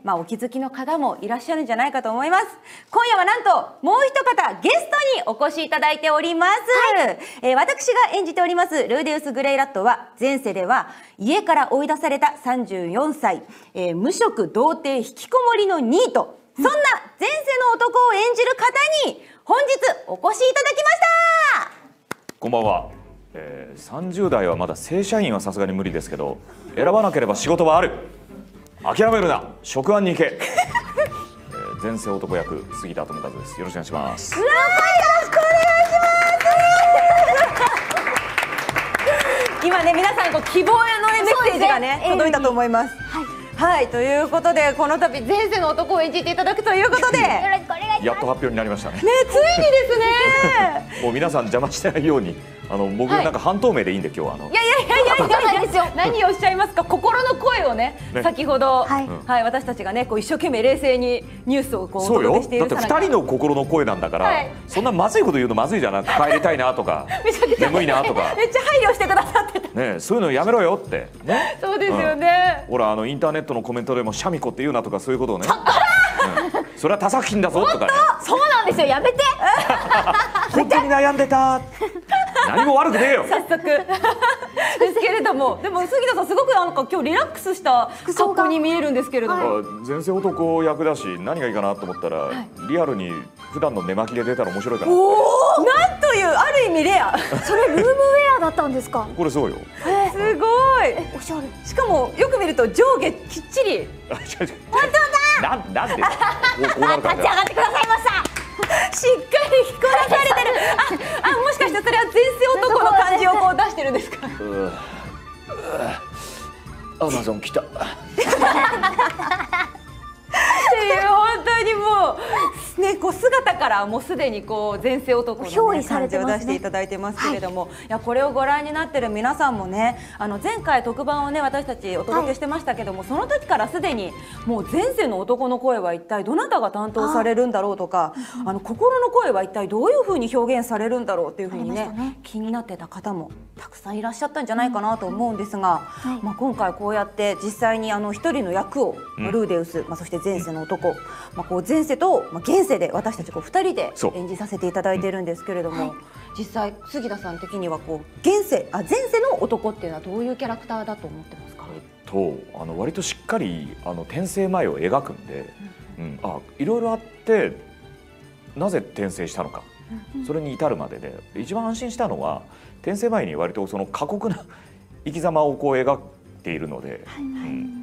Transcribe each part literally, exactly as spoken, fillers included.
まあ、お気づきの方もいらっしゃるんじゃないかと思います。今夜はなんともう一方ゲストにお越しいただいております、はい、えー、私が演じておりますルーデウス・グレイラットは、前世では家から追い出されたさんじゅうよんさい、えー、無職童貞引きこもりのニート、そんな前世の男を演じる方に本日お越しいただきました。 こんばんは。えー、さんじゅう代はまだ正社員はさすがに無理ですけど、選ばなければ仕事はある、諦めるな、職安に行け、えー、前世男役杉田智和です。よろしくお願いします。 よろしくお願いします。今ね、皆さんこう希望のメッセージがね、届いたと思います。はいはい、ということでこの度前世の男を演じていただくということでよろしくお願いします。 やっと発表になりましたね。ね、 ついにですね。 もう皆さん邪魔してないように、あの僕なんか半透明でいいんで、今日はあの。 いやいやいやいやいやですよ。何をおっしゃいますか。心の声をね、ね、先ほど、はい、はい、私たちがね、こう一生懸命冷静にニュースをこうお届けしている。 だって二人の心の声なんだから、はい、そんなまずいこと言うのまずいじゃなくて、帰りたいなとか眠いなとか、 めっちゃ配慮してくださってた。 ね、そういうのやめろよって。ね、 そうですよね。 ほら、あのインターネットのコメントでもシャミ子って言うなとか、そういうことをね。うん、それは他作品だぞとかね。 そうなんですよ、やめて。 本当に悩んでた。何も悪くねえよ。 早速ですけれども、でも杉田さんすごくなんか今日リラックスした格好に見えるんですけれども、 はい、前世男役だし何がいいかなと思ったら、はい、リアルに普段の寝巻きで出たら面白いかな。 おお、なんというある意味レア。 それルームウェアだったんですか。 これそうよ。 すごいおしゃれ。 しかもよく見ると上下きっちり。 本当だ。なんなんでこうなるか。 立ち上がってくださいました。 しっかり着こなされてる。あ、あ、もしかしてそれは前世男の感じをこう出してるんですか。 アマゾン来た。 っていう本当にもうね、こう姿からもうすでにこう前世男の、ね、感じを出していただいてますけれども、はい、いやこれをご覧になってる皆さんもね、あの前回特番をね私たちお届けしてましたけども、はい、その時からすでにもう前世の男の声は一体どなたが担当されるんだろうとか、あの心の声は一体どういうふうに表現されるんだろうっていうふうにね、ね、気になってた方もたくさんいらっしゃったんじゃないかなと思うんですが、はい、まあ今回こうやって実際にあの一人の役を、うん、ルーデウス、まあ、そして前世の男、まあ、こう前世と、まあ、現世で私たちこうふたりで演じさせていただいているんですけれども、はい、実際杉田さん的にはこう現世あ前世の男っていうのはどういうキャラクターだと思ってますか。 とあの割としっかりあの転生前を描くんで、うんうん、あいろいろあってなぜ転生したのか、うん、それに至るまでで一番安心したのは転生前に割とその過酷な生き様をこう描いているので、はい、うん、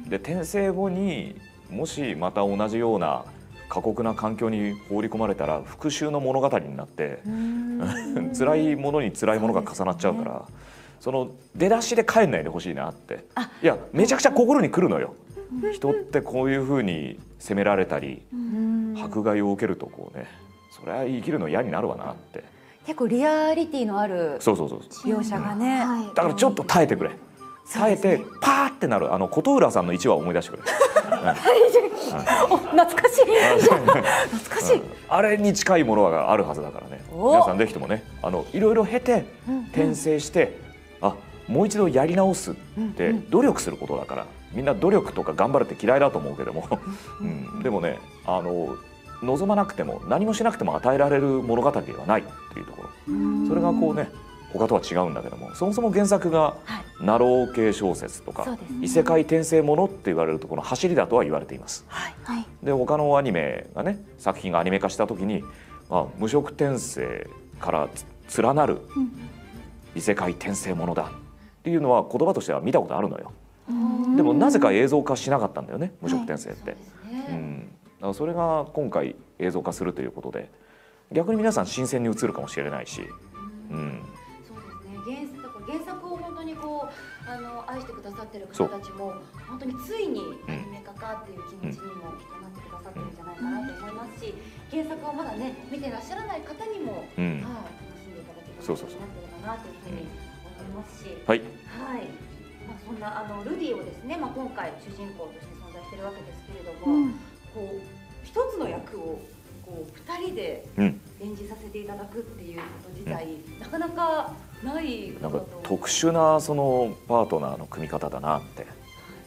で転生後にもしまた同じような過酷な環境に放り込まれたら復讐の物語になって辛いものに辛いものが重なっちゃうから、その出だしで帰んないでほしいなって。いやめちゃくちゃ心にくるのよ。人ってこういうふうに責められたり迫害を受けるとこうね、それは生きるの嫌になるわなって。 結構リアリティのある描写がね、 だからちょっと耐えてくれ。耐えてパーってなるあの琴浦さんのいちわを思い出してくれ。 お、懐かしい。懐かしい。 あれに近いものがあるはずだからね。皆さんぜひともね、あのいろいろ経て転生して、あ、もう一度やり直すって努力することだから、みんな努力とか頑張るって嫌いだと思うけども、うん、でもね、あの望まなくても何もしなくても与えられる物語ではないっていうところ。それがこうね。他とは違うんだけども、そもそも原作がナロー系小説とか、はい、異世界転生ものって言われるところの走りだとは言われています。はい、で他のアニメがね作品がアニメ化した時に、まあ、無職転生から連なる異世界転生ものだっていうのは言葉としては見たことあるのよ。でもなぜか映像化しなかったんだよね、無職転生って。はい、うん、だからそれが今回映像化するということで逆に皆さん新鮮に映るかもしれないし。うん、 原作を本当にこうあの愛してくださってる方たちも本当についにアニメ化かっていう気持ちにもきっとなってくださってるんじゃないかなと思いますし、原作をまだね見てらっしゃらない方にも、うん、はい、楽しんでいただけるようになってるかなというふうに思いますし、はい、はい、まあ、そんなあのルディをですね、まあ、今回主人公として存在してるわけですけれども、うん、こう一つの役をこうふたりで演じさせていただくっていうこと自体、うん、なかなかないことだと。 なんか特殊なそのパートナーの組み方だなって。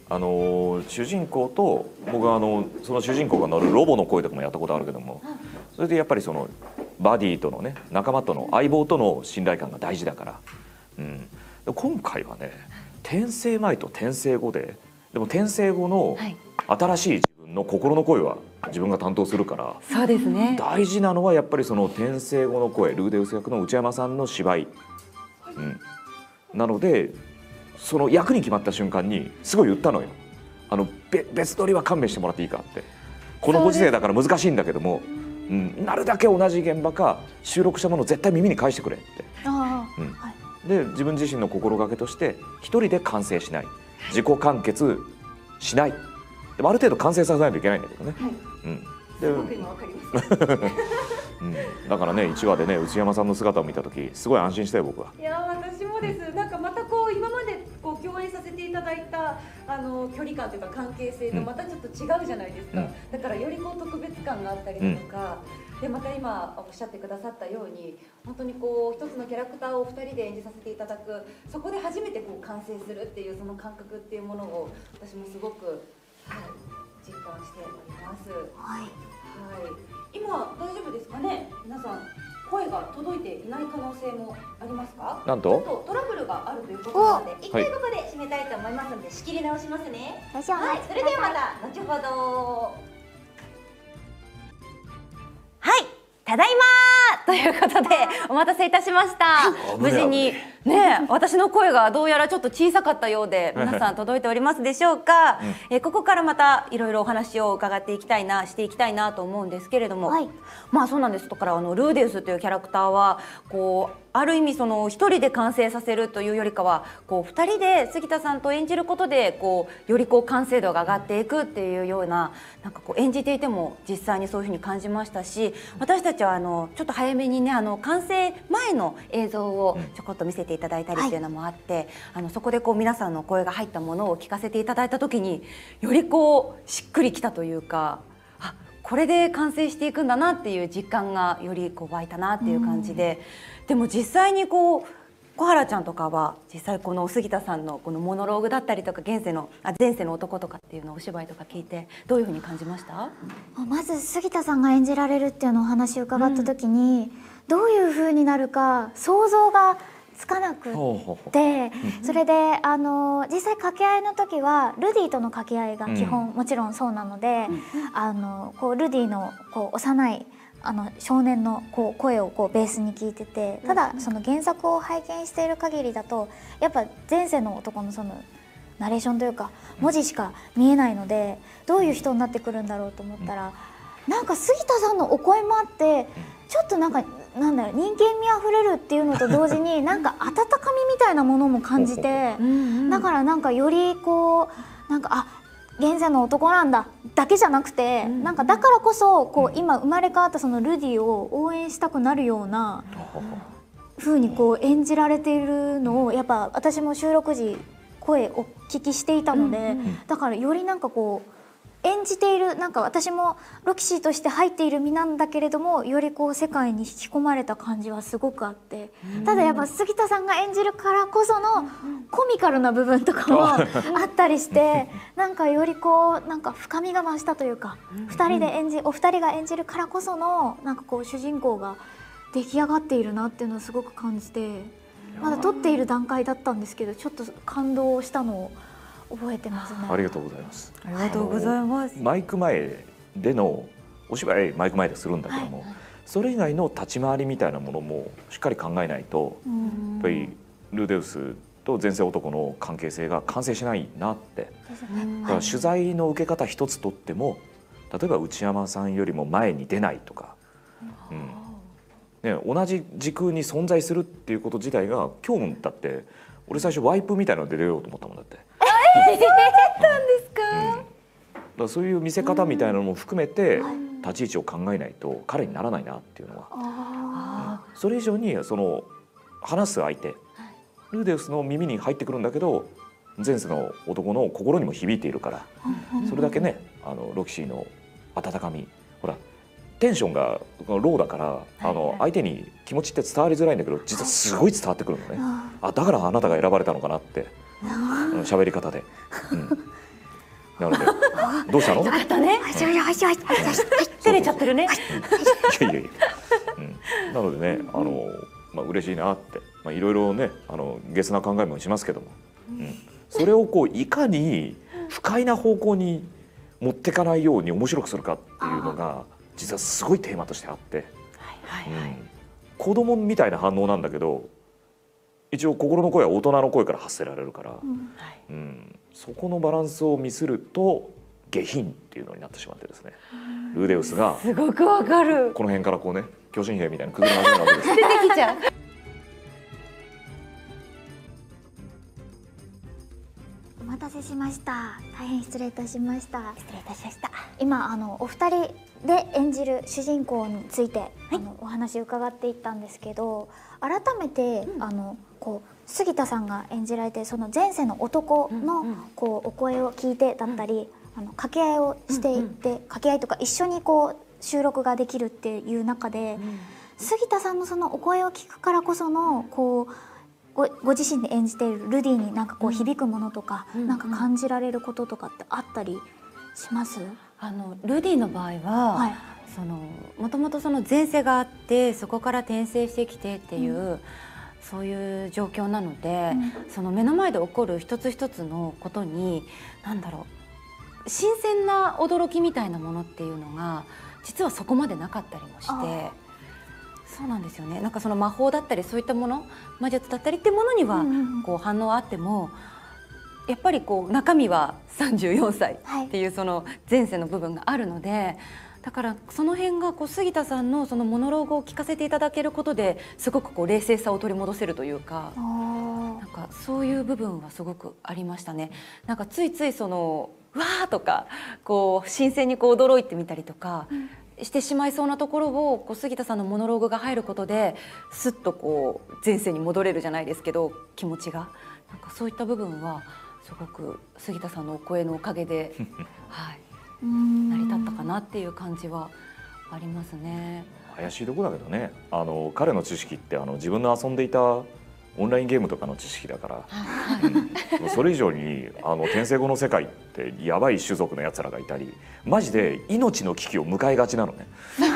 あの主人公と僕はあのその主人公が乗るロボの声とかもやったことあるけども、それでやっぱりそのバディとのね、仲間との相棒との信頼感が大事だから、うん、今回はね転生前と転生後で、でも転生後の新しい自分の心の声は自分が担当するから、 そうですね、 大事なのはやっぱりその転生後の声、ルーデウス役の内山さんの芝居、うん、なのでその役に決まった瞬間にすごい言ったのよ。あのべ別撮りは勘弁してもらっていいかって、このご時世だから難しいんだけども、うん、なるだけ同じ現場か収録したものを絶対耳に返してくれって、 あ、 うん、 はい、 で自分自身の心がけとして一人で完成しない、自己完結しない、でもある程度完成させないといけないんだけどね、はい、うん、で、 僕今わかりますうん、だからねいちわでね内山さんの姿を見た時すごい安心したよ僕は。 いや私もです。なんかまたこう今までこう共演させていただいたあの距離感というか関係性とまたちょっと違うじゃないですか、うん、だからよりこう特別感があったりとか、うん、でまた今おっしゃってくださったように本当にこう一つのキャラクターをふたりで演じさせていただく、そこで初めてこう完成するっていうその感覚っていうものを私もすごく、はい、実感しております。はい、はい、今大丈夫ですかね、皆さん。声が届いていない可能性もありますか？ なんと？ ちょっとトラブルがあるということなので、一回ここで締めたいと思いますので、仕切り直しますね。はい、それではまた後ほど。はい、ただいまということでお待たせいたしました。無事にね、私の声がどうやらちょっと小さかったようで、皆さん届いておりますでしょうか？うん、えここからまたいろいろお話を伺っていきたいな、していきたいなと思うんですけれども、はい、まあそうなんです。だからあのルーデウスというキャラクターはこうある意味その一人で完成させるというよりかは、こう二人で杉田さんと演じることでこうよりこう完成度が上がっていくっていうような、なんかこう演じていても実際にそういうふうに感じましたし、私たちはあのちょっと早めにねあの完成前の映像をちょこっと見せていただいたりっていうのもあって、はい、あのそこでこう皆さんの声が入ったものを聞かせていただいた時によりこうしっくりきたというか、あこれで完成していくんだなっていう実感がよりこう湧いたなっていう感じで、でも実際にこう小原ちゃんとかは実際この杉田さんのこのモノローグだったりとか現世のあ前世の男とかっていうのをお芝居とか聞いてどういうふうに感じました？ まず杉田さんが演じられるっていうのをお話を伺った時に、うん、どういうふうになるか想像がつかなくってそれであの実際掛け合いの時はルディとの掛け合いが基本、うん、もちろんそうなので、うん、あのこうルディのこう幼いあの少年のこう声をこうベースに聞いてて、ただその原作を拝見している限りだとやっぱ前世の男のそのナレーションというか文字しか見えないので、どういう人になってくるんだろうと思ったら、なんか杉田さんのお声もあってちょっとなんかなんだろう、人間味あふれるっていうのと同時になんか温かみみたいなものも感じて、だからなんかよりこうなんかあ現世の男なんだだけじゃなくて、うん、なんかだからこそこう今生まれ変わったそのルディを応援したくなるような風にこう演じられているのをやっぱ私も収録時声お聞きしていたので、うんうん、だからよりなんかこう演じている、なんか私もロキシーとして入っている身なんだけれどもよりこう世界に引き込まれた感じはすごくあって、ただやっぱ杉田さんが演じるからこそのコミカルな部分とかもあったりしてなんかよりこうなんか深みが増したというか、ふたりで演じお二人が演じるからこそのなんかこう主人公が出来上がっているなっていうのをすごく感じて、まだ撮っている段階だったんですけどちょっと感動したのを覚えてますね。 ありがとうございます。 ありがとうございます。 マイク前でのお芝居マイク前でするんだけども、はい、それ以外の立ち回りみたいなものもしっかり考えないと、やっぱりルーデウスと前世男の関係性が完成しないなって。だから取材の受け方一つとっても、例えば内山さんよりも前に出ないとか、うんね、同じ時空に存在するっていうこと自体が今日だって俺最初ワイプみたいなので出ようと思ったもんだって。 えー、出たんですか？ うん、だからそういう見せ方みたいなのも含めて立ち位置を考えないと彼にならないなっていうのは、うん、それ以上にその話す相手、ルーデウスの耳に入ってくるんだけど前世の男の心にも響いているから、それだけねあのロキシーの温かみ、ほらテンションがローだからあの相手に気持ちって伝わりづらいんだけど実はすごい伝わってくるのね。あ、だからあなたが選ばれたのかなって喋り方で、うん、 なのでどうしたの？ よかったね。照れちゃってるね。 いやいやいや、うん、なのでね、あのまあ嬉しいなって、まあいろいろね、あのゲスな考えもしますけども、うん、それをこういかに不快な方向に持ってかないように面白くするかっていうのが実はすごいテーマとしてあって、はいはいはい、うん、子供みたいな反応なんだけど、一応心の声は大人の声から発せられるから、うんうん、そこのバランスをミスると下品っていうのになってしまってですね、ルーデウスがすごくわかる。 この辺からこうね、巨神兵みたいな崩れ始めるわけですよ。 出てきちゃう。 お待たせしました。大変失礼いたしました。 失礼いたしました。 今あのお二人で演じる主人公について、はい、あのお話伺っていったんですけど、改めて、うん、あのこう杉田さんが演じられてその前世の男のこうお声を聞いてだったり、うん、あの掛け合いをしていって、うんうん、掛け合いとか一緒にこう収録ができるっていう中で、うん、杉田さんのそのお声を聞くからこそのこうご, ご自身で演じているルディになんかこう響くものとか、うん、なんか感じられることとかってあったりします？ あのルディの場合は、はい、そのもともとその前世があってそこから転生してきてっていう、うん、そういう状況なので、うん、その目の前で起こる一つ一つのことに何だろう、新鮮な驚きみたいなものっていうのが実はそこまでなかったりもして。そうなんですよね。なんかその魔法だったりそういったもの、魔術だったりっていうものにはこう反応はあっても、やっぱりこう中身はさんじゅうよんさいっていうその前世の部分があるので、だからその辺がこう杉田さんのそのモノローグを聞かせていただけることですごくこう冷静さを取り戻せるというか、なんかそういう部分はすごくありましたね。なんかついついそのわーとかこう新鮮にこう驚いてみたりとか。うんしてしまいそうなところをこう杉田さんのモノローグが入ることですっとこう前世に戻れるじゃないですけど、気持ちがなんかそういった部分はすごく杉田さんのお声のおかげで、はい、成り立ったかなっていう感じはありますね。 怪しいとこだけどね、あの彼の知識ってあの自分の遊んでいたオンラインゲームとかの知識だから、うん、それ以上にあの転生後の世界ってやばい種族のやつらがいたり、マジで命の危機を迎えがちなのね。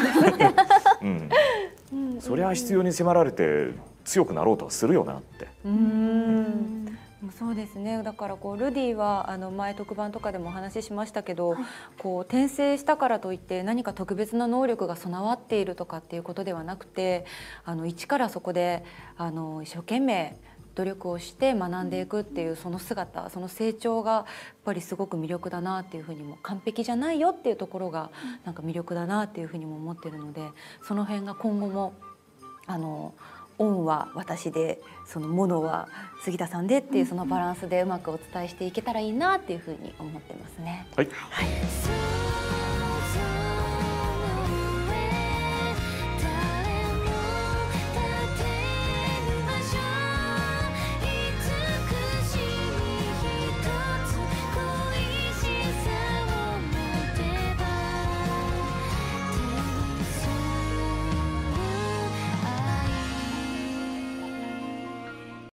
うん、そりゃ必要に迫られて強くなろうとはするよなって。 うーん、そうですね。だからこうルディはあの前特番とかでもお話ししましたけど、はい、こう転生したからといって何か特別な能力が備わっているとかっていうことではなくて、あの一からそこであの一生懸命努力をして学んでいくっていうその姿、その成長がやっぱりすごく魅力だなっていうふうにも、完璧じゃないよっていうところがなんか魅力だなっていうふうにも思ってるので、その辺が今後もあのオンは私でそのモノは杉田さんでっていうそのバランスでうまくお伝えしていけたらいいなっていうふうに思ってますね。 はい。 はい。